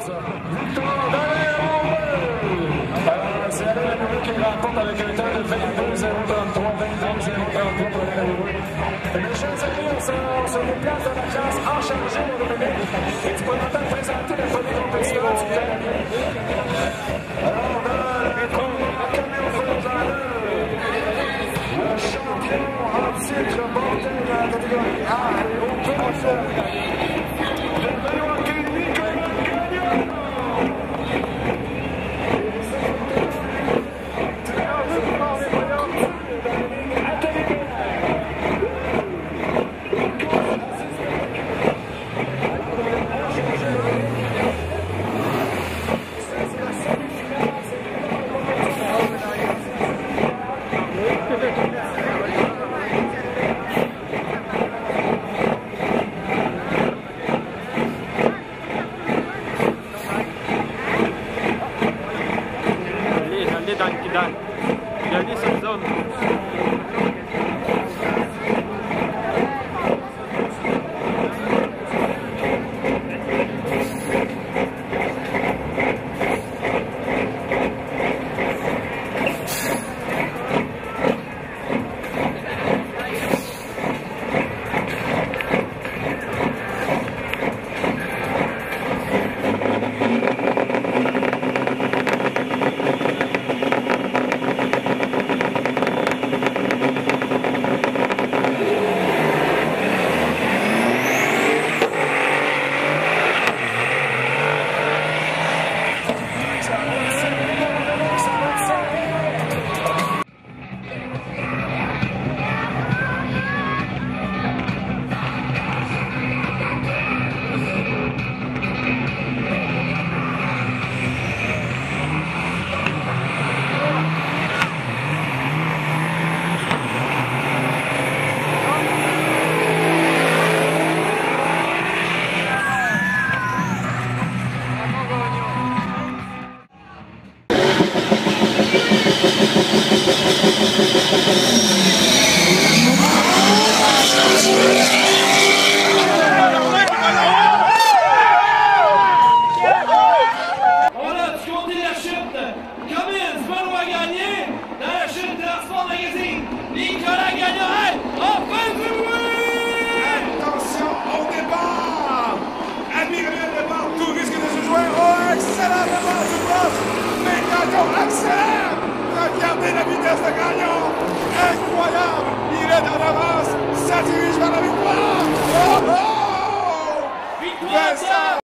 ça. Victoire d'aller au c'est Alain Lamoureux qui remporte avec un temps de 22,033, 22,033 pour Alain Lamoureux. Mes chers amis, on se déplace dans la classe en chargé, mon Dominique. Et tu peux maintenant présenter le premier compétiteur, s'il te plaît. Alors, on a le camion Ford, le champion en titre monté dans la catégorie A et au Regardez cette zone. Accélère! Regardez la vitesse de gagnant! Incroyable! Il est en avance! Ça dirige vers la victoire! Oh oh! Victoire!